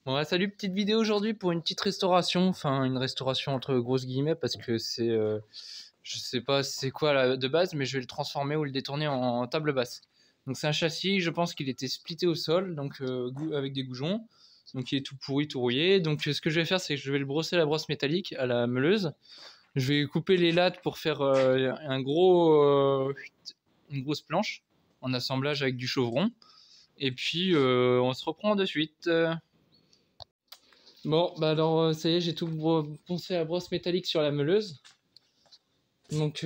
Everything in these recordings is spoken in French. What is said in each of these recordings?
Bon, ouais, salut, petite vidéo aujourd'hui pour une petite restauration, enfin une restauration entre grosses guillemets parce que c'est, je sais pas c'est quoi là, de base, mais je vais le transformer ou le détourner en table basse. Donc c'est un châssis, je pense qu'il était splitté au sol, donc avec des goujons, donc il est tout pourri, tout rouillé. Donc ce que je vais faire, c'est que je vais le brosser à la brosse métallique, à la meuleuse. Je vais couper les lattes pour faire une grosse planche en assemblage avec du chauvron. Et puis on se reprend de suite. Bon, bah alors ça y est, j'ai tout poncé à la brosse métallique sur la meuleuse. Donc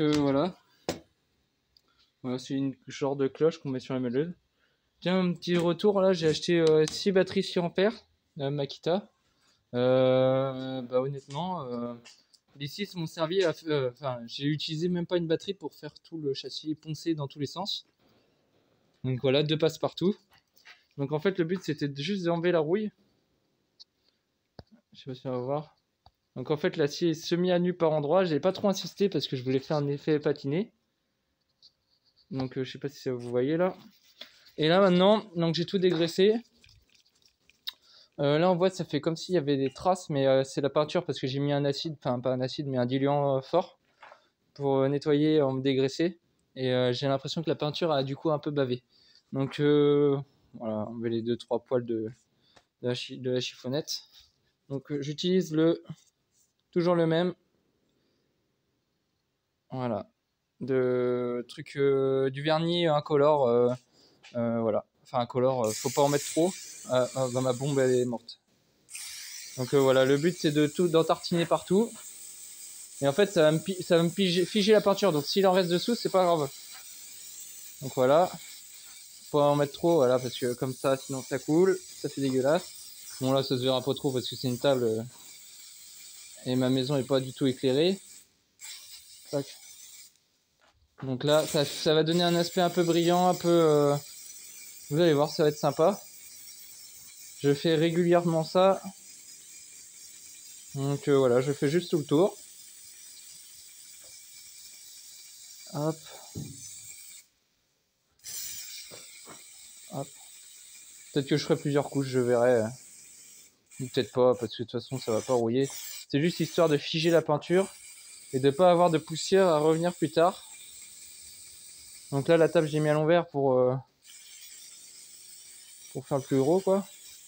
voilà, c'est une genre de cloche qu'on met sur la meuleuse. Tiens, un petit retour là, j'ai acheté 6 batteries 6 ampères Makita. Bah honnêtement, les 6 m'ont servi à. Enfin, j'ai utilisé même pas une batterie pour faire tout le châssis poncé dans tous les sens. Donc voilà, 2 passe-partout. Donc en fait, le but c'était juste d'enlever la rouille. Je sais pas si on va voir. Donc en fait, l'acier est semi à nu par endroit. J'ai pas trop insisté parce que je voulais faire un effet patiné. Donc je sais pas si vous voyez là. Et là maintenant, donc j'ai tout dégraissé. Là on voit ça fait comme s'il y avait des traces, mais c'est la peinture parce que j'ai mis un acide, enfin pas un acide mais un diluant fort pour nettoyer, dégraisser. Et j'ai l'impression que la peinture a du coup un peu bavé. Donc voilà, on met les 2-3 poils de la chiffonnette. Donc j'utilise toujours le même. Voilà. Du vernis incolore. Voilà. Enfin, incolore, faut pas en mettre trop. Bah, ma bombe elle est morte. Donc voilà, le but c'est d'en tartiner partout. Et en fait, ça va me figer la peinture. Donc s'il en reste dessous, c'est pas grave. Donc voilà. Faut pas en mettre trop, voilà, parce que comme ça, sinon ça coule. Ça fait dégueulasse. Bon, là, ça se verra pas trop parce que c'est une table. Et ma maison est pas du tout éclairée. Tac. Donc là, ça va donner un aspect un peu brillant, un peu. Vous allez voir, ça va être sympa. Je fais régulièrement ça. Donc voilà, je fais juste tout le tour. Hop. Hop. Peut-être que je ferai plusieurs couches, je verrai. Ou peut-être pas, parce que de toute façon ça va pas rouiller. C'est juste histoire de figer la peinture et de pas avoir de poussière à revenir plus tard. Donc là la table j'ai mis à l'envers pour faire le plus gros quoi.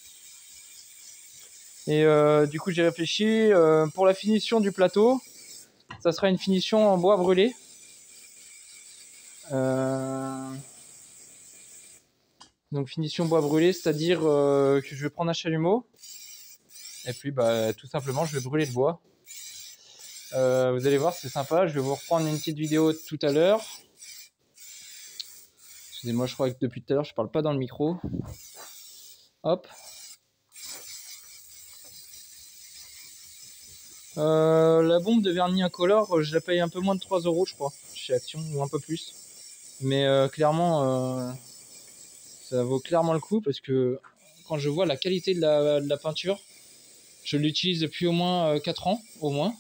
Et du coup j'ai réfléchi pour la finition du plateau, ça sera une finition en bois brûlé. Donc finition bois brûlé, c'est-à-dire que je vais prendre un chalumeau et puis bah tout simplement je vais brûler le bois. Vous allez voir, c'est sympa. Je vais vous reprendre une petite vidéo tout à l'heure. Excusez-moi, je crois que depuis tout à l'heure je parle pas dans le micro. Hop. La bombe de vernis incolore, je la paye un peu moins de 3 € je crois, chez Action, ou un peu plus. Mais clairement, ça vaut clairement le coup parce que quand je vois la qualité de la peinture, je l'utilise depuis au moins 4 ans, au moins.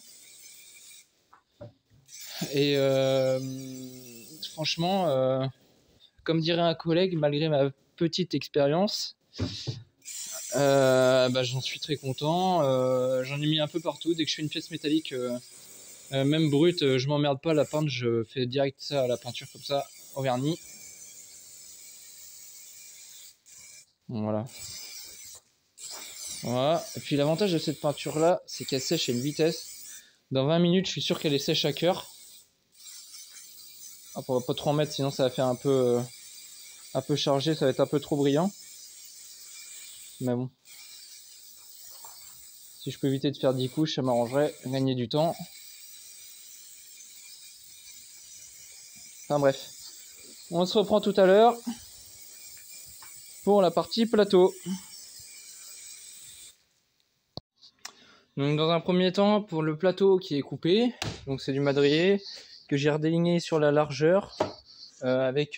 Et franchement, comme dirait un collègue, malgré ma petite expérience, bah, j'en suis très content. J'en ai mis un peu partout. Dès que je fais une pièce métallique, même brute, je m'emmerde pas à la peindre. Je fais direct ça à la peinture comme ça, au vernis. Voilà. Voilà. Et puis l'avantage de cette peinture là, c'est qu'elle sèche à une vitesse. Dans 20 minutes, je suis sûr qu'elle est sèche à cœur. Ah, on va pas trop en mettre, sinon ça va faire un peu chargé, ça va être un peu trop brillant. Mais bon. Si je peux éviter de faire 10 couches, ça m'arrangerait, gagner du temps. Enfin bref. On se reprend tout à l'heure pour la partie plateau. Donc dans un premier temps, pour le plateau qui est coupé, donc c'est du madrier que j'ai redéligné sur la largeur avec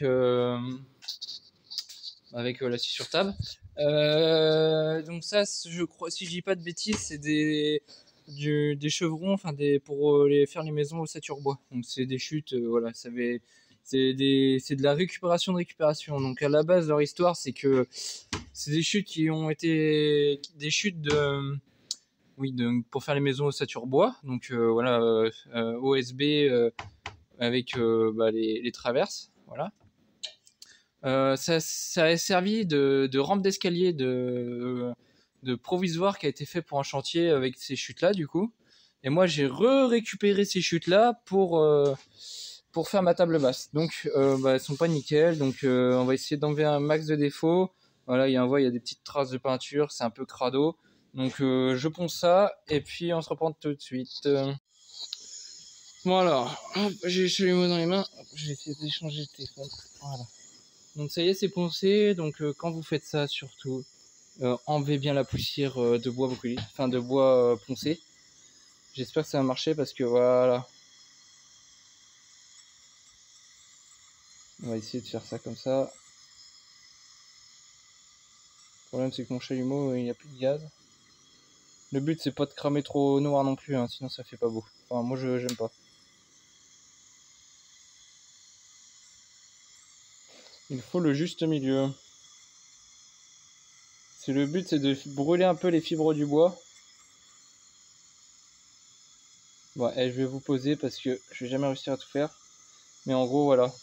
la scie sur table. Donc ça, je crois, si je dis pas de bêtises, c'est des chevrons, enfin pour faire les maisons ossature bois. Donc c'est des chutes, voilà, c'est de la récupération de récupération. Donc à la base, leur histoire, c'est que c'est des chutes qui ont été des chutes pour faire les maisons ossature bois. Donc voilà, OSB avec les traverses. Voilà. Ça a servi de rampe d'escalier de provisoire qui a été fait pour un chantier avec ces chutes-là, du coup. Et moi, j'ai récupéré ces chutes-là pour faire ma table basse. Donc, elles sont pas nickel. Donc, on va essayer d'enlever un max de défauts. Voilà, il y a des petites traces de peinture. C'est un peu crado. Donc, je ponce ça. Et puis, on se reprend tout de suite. Voilà. Hop, j'ai les mots dans les mains. Je vais essayer d'échanger le téléphone. Voilà. Donc ça y est, c'est poncé. Donc quand vous faites ça, surtout, enlevez bien la poussière de bois brûlé, enfin de bois poncé. J'espère que ça va marcher parce que voilà. On va essayer de faire ça comme ça. Le problème c'est que mon chalumeau, il n'y a plus de gaz. Le but c'est pas de cramer trop noir non plus, hein, sinon ça fait pas beau. Enfin moi j'aime pas. Il faut le juste milieu. Le but c'est de brûler un peu les fibres du bois. Bon, je vais vous poser parce que je vais jamais réussir à tout faire. Mais en gros, voilà.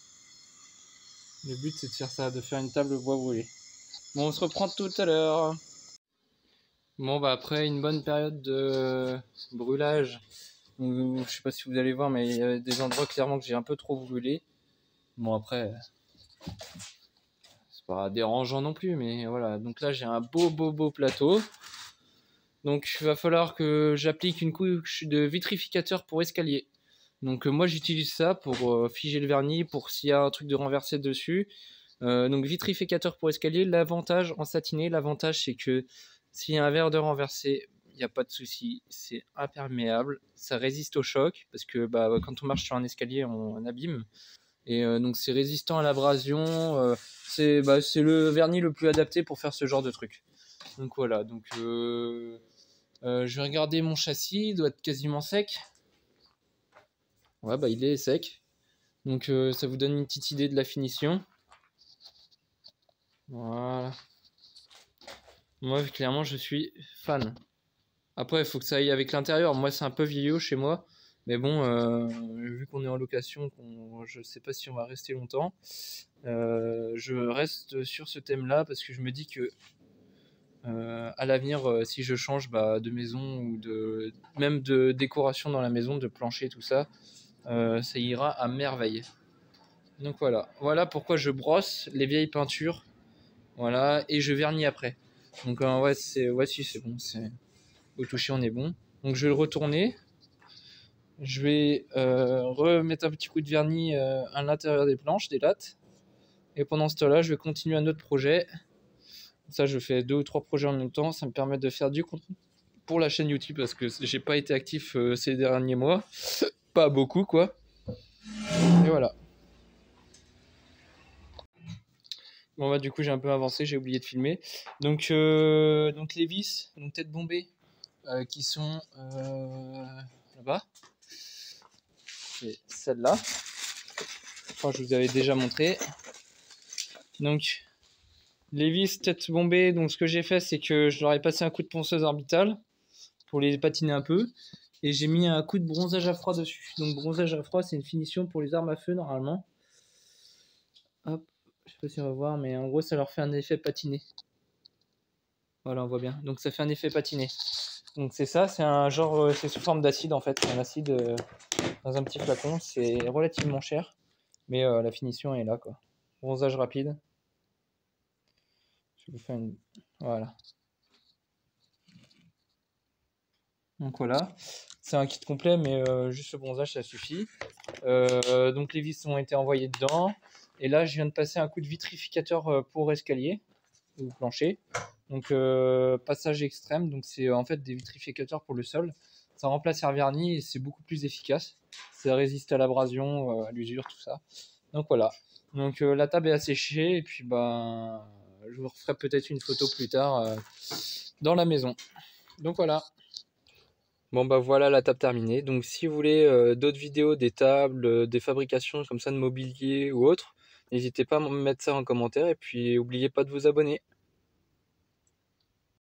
Le but, c'est de faire ça, de faire une table bois brûlé. Bon, on se reprend tout à l'heure. Bon, après une bonne période de brûlage, je sais pas si vous allez voir, mais il y a des endroits clairement que j'ai un peu trop brûlé. Bon, après, c'est pas dérangeant non plus, mais voilà. Donc là, j'ai un beau plateau. Donc, il va falloir que j'applique une couche de vitrificateur pour escalier. Donc moi j'utilise ça pour figer le vernis, pour s'il y a un truc de renversé dessus. Donc vitrificateur pour escalier, l'avantage en satiné, l'avantage c'est que s'il y a un verre de renversé, il n'y a pas de souci, c'est imperméable, ça résiste au choc, parce que quand on marche sur un escalier on abîme. Et donc c'est résistant à l'abrasion, c'est le vernis le plus adapté pour faire ce genre de truc. Donc voilà, donc je vais regarder mon châssis, il doit être quasiment sec. Ouais, il est sec. Donc ça vous donne une petite idée de la finition. Voilà. Moi, clairement, je suis fan. Après, il faut que ça aille avec l'intérieur. Moi, c'est un peu vieillot chez moi. Mais bon, vu qu'on est en location, je sais pas si on va rester longtemps. Je reste sur ce thème-là parce que je me dis que à l'avenir, si je change de maison ou même de décoration dans la maison, de plancher, tout ça, ça ira à merveille. Donc voilà pourquoi je brosse les vieilles peintures, voilà, et je vernis après. Donc si c'est bon, au toucher on est bon. Donc je vais le retourner, je vais remettre un petit coup de vernis à l'intérieur des planches, des lattes, et pendant ce temps-là, je vais continuer un autre projet. Ça, je fais 2 ou 3 projets en même temps, ça me permet de faire du contenu pour la chaîne YouTube parce que j'ai pas été actif ces derniers mois, pas beaucoup quoi. Et voilà. Bon du coup j'ai un peu avancé, j'ai oublié de filmer. Donc les vis, donc tête bombée, qui sont là-bas. C'est celle-là. Enfin, je vous avais déjà montré. Donc les vis tête bombée, donc ce que j'ai fait c'est que je leur ai passé un coup de ponceuse orbitale pour les patiner un peu. Et j'ai mis un coup de bronzage à froid dessus. Donc bronzage à froid c'est une finition pour les armes à feu normalement. Hop, je sais pas si on va voir, mais en gros ça leur fait un effet patiné. Voilà, on voit bien. Donc ça fait un effet patiné. Donc c'est ça, c'est un genre, c'est sous forme d'acide en fait. C'est un acide dans un petit flacon. C'est relativement cher, mais la finition est là quoi. Bronzage rapide. Je vous fais une... Voilà. Donc voilà, c'est un kit complet, mais juste le bronzage ça suffit. Donc les vis ont été envoyées dedans. Et là, je viens de passer un coup de vitrificateur pour escalier ou plancher. Donc passage extrême, donc c'est en fait des vitrificateurs pour le sol. Ça remplace un vernis et c'est beaucoup plus efficace. Ça résiste à l'abrasion, à l'usure, tout ça. Donc voilà. Donc la table est asséchée et puis je vous referai peut-être une photo plus tard dans la maison. Donc voilà. Bon bah voilà la table terminée. Donc si vous voulez d'autres vidéos, des tables, des fabrications comme ça de mobilier ou autre, n'hésitez pas à me mettre ça en commentaire et puis n'oubliez pas de vous abonner.